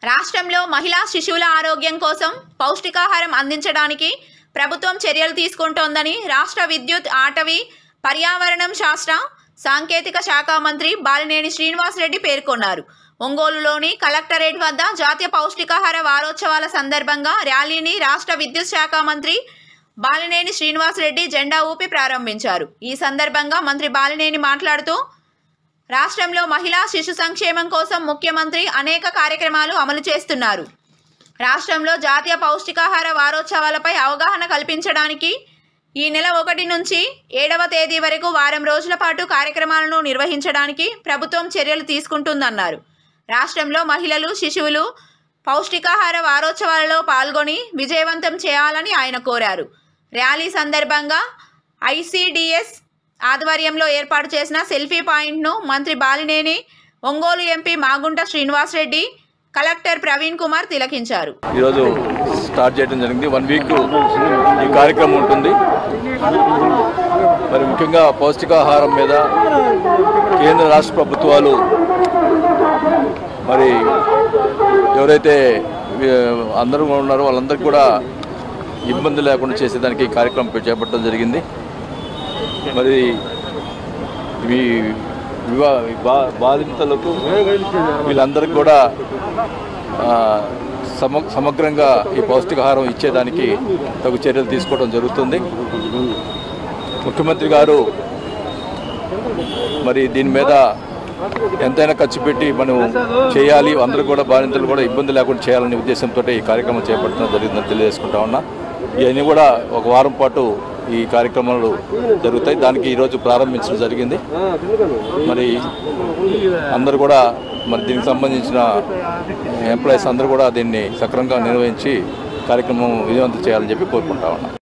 రాష్ట్రంలో మహిళా శిశువుల ఆరోగ్యం కోసం పౌష్టికాహారం అందించడానికి ప్రభుత్వం చర్యలు తీసుకుంటోందని రాష్ట్ర విద్యుత్, అటవీ, పర్యావరణం, శాస్త్ర సాంకేతిక శాఖ మంత్రి బాలినేని శ్రీనివాసరెడ్డి పేర్కొన్నారు. ఒంగోలులోని కలెక్టరేట్ వద్ద జాతీయ పౌష్టికాహార వారోత్సవాల సందర్భంగా ర్యాలీని రాష్ట్ర విద్యుత్ శాఖ మంత్రి బాలినేని శ్రీనివాసరెడ్డి జెండా ఊపి ప్రారంభించారు. ఈ సందర్భంగా మంత్రి బాలినేని మాట్లాడుతూ రాష్ట్రంలో మహిళా శిశు సంక్షేమం కోసం ముఖ్యమంత్రి అనేక కార్యక్రమాలు అమలు చేస్తున్నారు. రాష్ట్రంలో జాతీయ పౌష్టికాహార వారోత్సవాలపై అవగాహన కల్పించడానికి ఈ నెల 1 నుంచి 7వ తేదీ వరకు వారం రోజుల పాటు కార్యక్రమాలను నిర్వహించడానికి ప్రభుత్వం చర్యలు తీసుకుంటుందన్నారు. రాష్ట్రంలో మహిళలు, శిశువులు పౌష్టికాహార వారోత్సవాలలో పాల్గొని విజయవంతం చేయాలని ఆయన కోరారు. ర్యాలీ సందర్భంగా ఐసిడిఎస్ ఆధ్వర్యంలో ఏర్పాటు చేసిన సెల్ఫీ పాయింట్ను మంత్రి బాలినేని, ఒంగోలు ఎంపీ మాగుంట శ్రీనివాసరెడ్డి, కలెక్టర్ ప్రవీణ్ కుమార్ తిలకించారు. ఈరోజు స్టార్ట్ చేయడం జరిగింది. 1 వీక్ ఈ కార్యక్రమం ఉంటుంది. మరి ముఖ్యంగా పౌష్టికాహారం మీద కేంద్ర రాష్ట్ర ప్రభుత్వాలు మరి ఎవరైతే అందరూ ఉన్నారో వాళ్ళందరికీ కూడా ఇబ్బంది లేకుండా చేసేదానికి ఈ కార్యక్రమం చేపట్టడం జరిగింది. మరి బాధితులకు వీళ్ళందరికీ కూడా సమగ్రంగా ఈ పౌష్టికాహారం ఇచ్చేదానికి తగు చర్యలు తీసుకోవడం జరుగుతుంది. ముఖ్యమంత్రి గారు మరి దీని మీద ఎంతైనా ఖర్చు పెట్టి మనం చేయాలి, అందరూ కూడా బాధితులు కూడా ఇబ్బంది లేకుండా చేయాలనే ఉద్దేశంతో ఈ కార్యక్రమం చేపట్టడం జరిగిందని తెలియజేసుకుంటా ఉన్నా. ఇవన్నీ కూడా 1 వారం పాటు ఈ కార్యక్రమాలు జరుగుతాయి. దానికి ఈరోజు ప్రారంభించడం జరిగింది. మరి అందరూ కూడా మరి దీనికి సంబంధించిన ఎంప్లాయీస్ అందరూ కూడా దీన్ని సక్రమంగా నిర్వహించి కార్యక్రమం విజయవంతం చేయాలని చెప్పి కోరుకుంటా ఉన్నాం.